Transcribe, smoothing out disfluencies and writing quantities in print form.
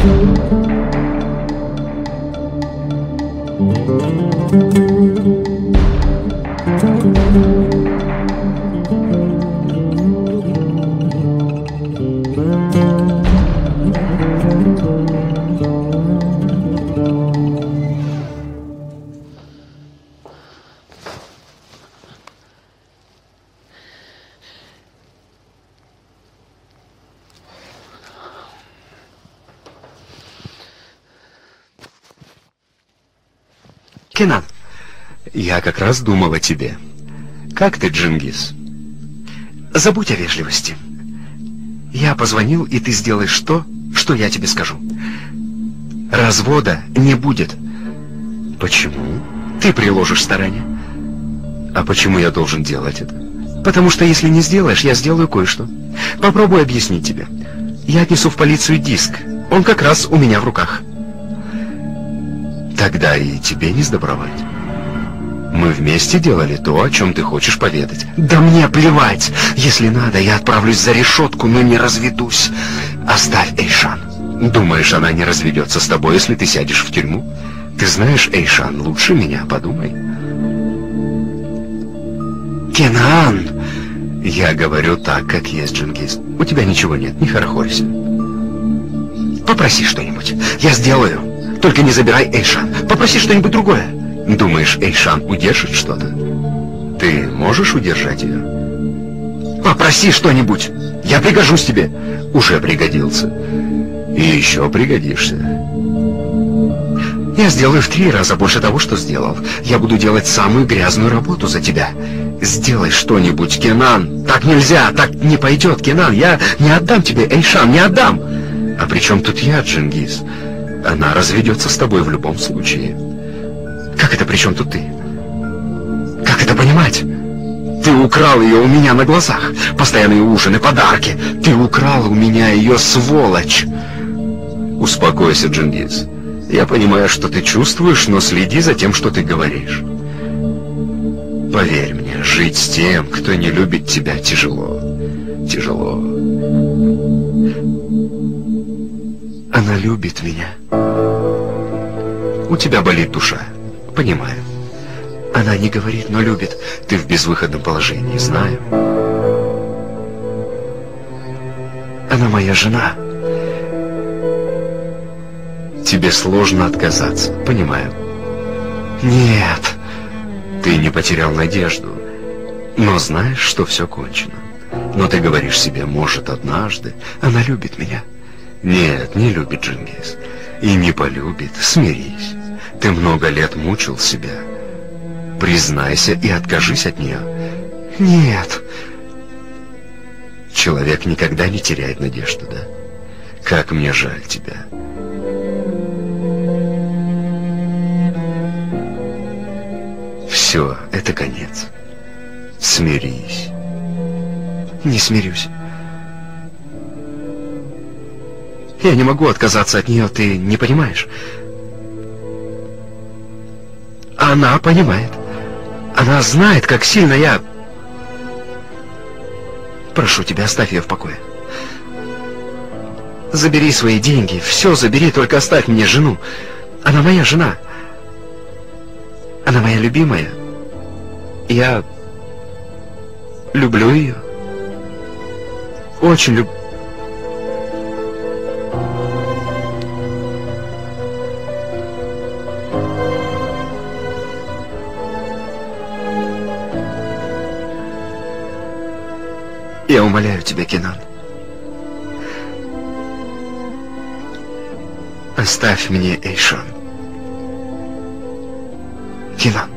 Кенан, я как раз думал о тебе. Как ты, Джингис? Забудь о вежливости. Я позвонил, и ты сделаешь то, что я тебе скажу. Развода не будет. Почему? Ты приложишь старания. А почему я должен делать это? Потому что если не сделаешь, я сделаю кое-что. Попробуй объяснить тебе. Я отнесу в полицию диск. Он как раз у меня в руках. Тогда и тебе не сдобровать. Мы вместе делали то, о чем ты хочешь поведать. Да мне плевать. Если надо, я отправлюсь за решетку, но не разведусь. Оставь Эйшан. Думаешь, она не разведется с тобой, если ты сядешь в тюрьму? Ты знаешь Эйшан лучше меня, подумай. Кенан! Я говорю так, как есть, Джингис. У тебя ничего нет, не хорохорься. Попроси что-нибудь. Я сделаю. Только не забирай Эйшан. Попроси что-нибудь другое. Думаешь, Эйшан удержит что-то? Ты можешь удержать ее? Попроси что-нибудь. Я пригожусь тебе. Уже пригодился. И еще пригодишься. Я сделаю в 3 раза больше того, что сделал. Я буду делать самую грязную работу за тебя. Сделай что-нибудь, Кенан. Так нельзя, так не пойдет, Кенан. Я не отдам тебе Эйшан, не отдам. А при чем тут я, Джингис? Она разведется с тобой в любом случае. Как это при чем тут ты? Как это понимать? Ты украл ее у меня на глазах. Постоянные ужины, подарки. Ты украл у меня ее, сволочь. Успокойся, Джингис. Я понимаю, что ты чувствуешь, но следи за тем, что ты говоришь. Поверь мне, жить с тем, кто не любит тебя, тяжело. Тяжело. Она любит меня. У тебя болит душа. Понимаю. Она не говорит, но любит. Ты в безвыходном положении, знаю. Она моя жена. Тебе сложно отказаться, понимаю. Нет, ты не потерял надежду. Но знаешь, что все кончено. Но ты говоришь себе, может, однажды она любит меня. Нет, не любит, Джингис. И не полюбит, смирись. Ты много лет мучил себя. Признайся и откажись от нее. Нет. Человек никогда не теряет надежду, да? Как мне жаль тебя. Все, это конец. Смирись. Не смирюсь. Я не могу отказаться от нее, ты не понимаешь? Она понимает. Она знает, как сильно я... Прошу тебя, оставь ее в покое. Забери свои деньги, все забери, только оставь мне жену. Она моя жена. Она моя любимая. Я люблю ее. Очень люблю. Я умоляю тебя, Кенан. Оставь мне Эйшан. Кенан.